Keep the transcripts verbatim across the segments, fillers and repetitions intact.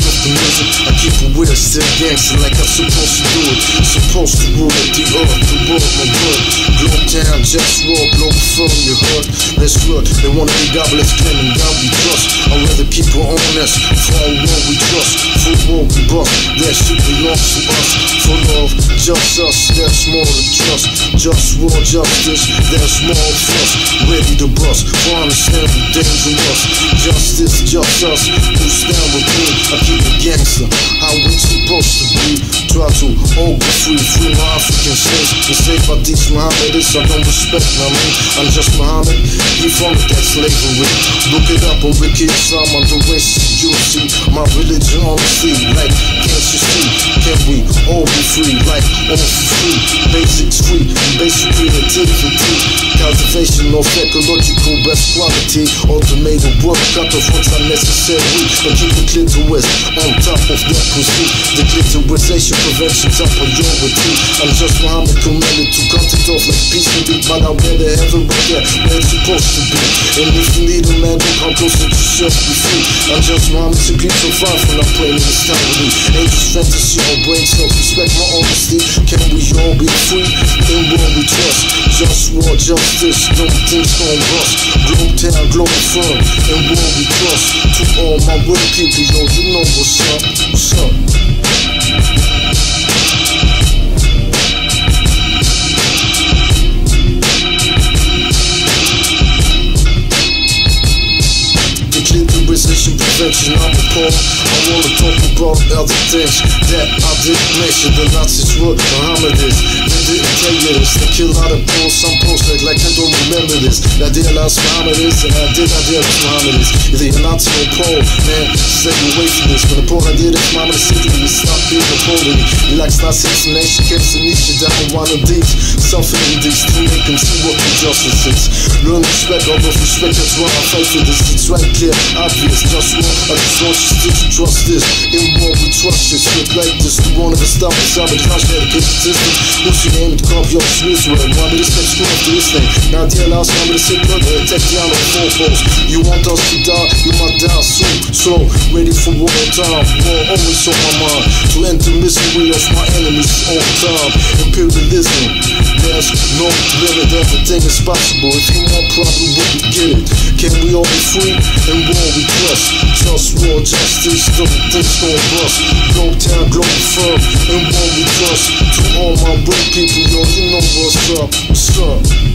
of the music, I keep it weird, still gangster like I'm supposed to do it. Supposed to rule the earth, the world, my word. Globe town, JustWar, GLOBALFIRM, you heard? Let's look, they wanna be godless, claiming God we trust. I'd rather keep it honest, for our world we trust. For war we bust, that shit belongs to us. For love, just us, there's more to trust. JustWar, justice, there's more of us. Ready to bust, for understand we dangerous. Justice, just us, who stand with me. I keep it gangster, how we supposed to be. Try to all be free, free my African slaves. And say by these Mohammedists, I don't respect my man. I'm just Muhammad, he from that slavery. Look it up on Wiki Islam, I'm the racist, you see. My religion on the sea, like, can't you see? Can we all be free, like, all for free? Basics free, basic creativity. Cultivation of ecological best quality. Automated work, cut off what's unnecessary. But keep the clitoris on top of that pussy. The clitorisation prevention's a priority. I'm just Muhammad commanded to cut it off like peace and beat. But I'd rather have it right there where it's supposed to be. And if you need a man, don't come close to yourself, be free. I'm just Muhammad, simply so far from not playing in this time with me. Ain't just fantasy or brain self-respect, my honesty. Can we all be free? In what we trust. JustWar, justice, no things gon' bust. Globe town, GLOBALFIRM, in what we trust. To all my real people, yo, you know what's up, what's up. Prevention, I'm appalled. I wanna talk about other things that I didn't mention. The Nazis were Mohammedists. They didn't tell you this. They kill out of Poles, some Poles like, like I don't remember this. I did realize Mohammedists, and I did not realize Mohammedists. Either you're Nazi or Pole, man, stay away from this. When the Pole I did it, Mohammed city, you stop being a Pole. He likes Nazi nation, keeps the niche down one of these. Suffering these to make them see what injustice is. Learn respect, all of respect, that's why I fight for this. It's right clear, obvious, just one. I just want you still to trust this. In what we trust this. Look like this. The one of the stop us. I'm a trash dedicated system. Who's your name to copy your snooze with? Why would this next school after this thing? Now dear last time with a sick brother. Attack down on four posts. You want us to die? You might die soon. So ready for war time. War always on my mind. To end the misery of my enemies all time. Imperialism. There's no limit. Everything is possible. If you want problem, we can get it. Can we all be free? In war we trust. JustWar, justice, no things gon' bust. Globe town, GLOBALFIRM, in what we trust. To all my real people, yo, you know what's up, what's up.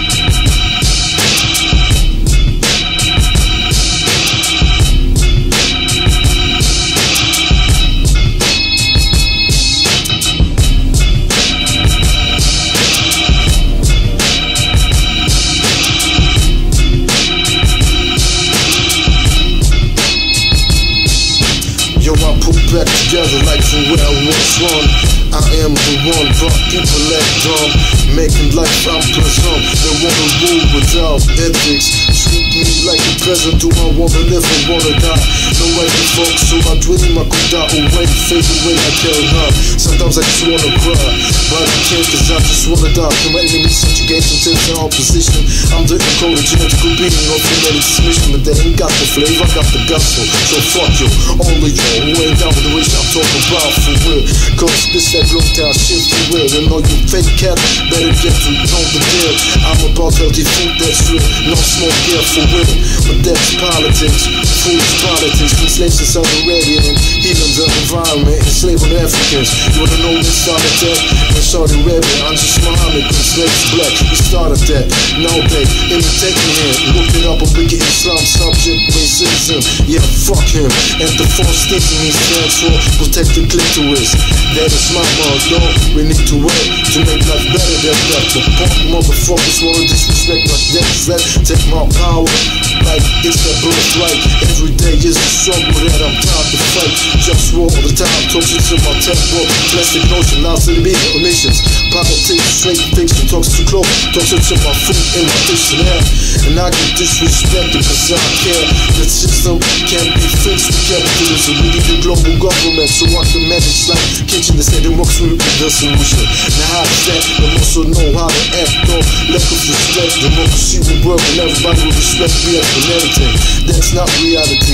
Yo, I put back together like from where I was run. I am the one, but people act dumb. Making life unpleasant. They wanna rule without ethics. Treat me like a peasant. Do I wanna live or wanna die? No way to fuck, so I dream I could die away. Fade away, I can't hide. Sometimes I just wanna cry, but I can't cause I just wanna die. Can my enemies subjugate until they're opposition? I'm the encoded genetical being of humanity submission. But they ain't got the flavor, I got the gospel. So fuck you, all of you who ain't down with the wish I'm talking about for real. Cause this that globe town shit for real. And all you fake cats better get to know the deal. I'm about healthy food that's real. No smoke here for real. But that's politics, foolish politics. From slaves to Saudi Arabia and healing the environment. Enslaving Africans. You wanna know who started that? In Saudi Arabia, I'm just Muhammad, cause slaves black. We started that. Now they imitate me here. Look it up on Wiki Islam, subject racism. Yeah, fuck him. And the false thinking he stands for protect the clitoris. That is my mug, no, we need to work to make life better than that. The punk motherfuckers wanna disrespect my death. Let take my power like it's that birthright. Every day is a struggle that I'm tired to fight. JustWar all the time, talking to my tempo. Plastic notion, lots of the media emissions. Politics, straight fiction, talks too close. Talking to my food and my fish and hair. And I get disrespected cause I care. The system can't be fixed with capitalism. We need a global government so I can manage like kitchen instead of works with the solution. Now how is that? They also know how to act though. Lack of respect, democracy will work and everybody will respect me and everything. That's not reality.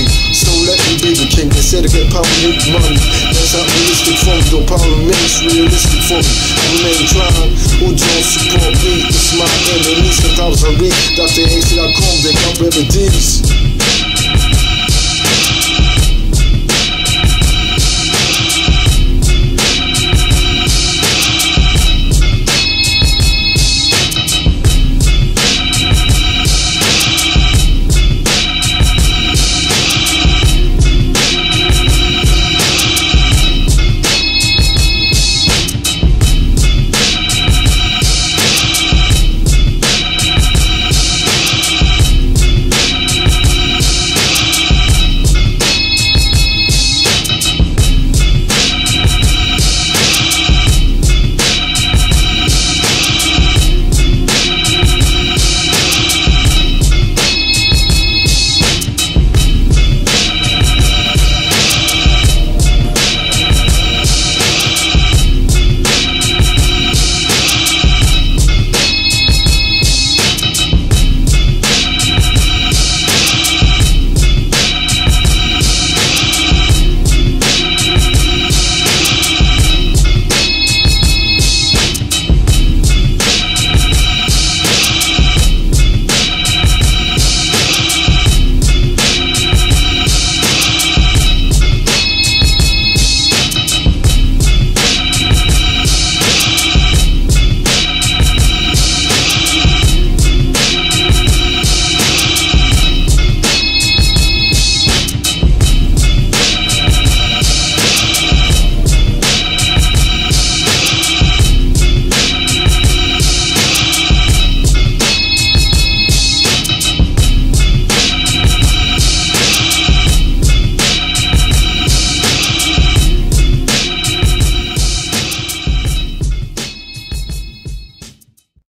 So let me be the king. They said to get power, need money. That's not realistic for me, though power remains realistic for me. I remain trying, who don't support me? It's my enemies, the powers I read. Doctor Ain't dot com, they got remedies.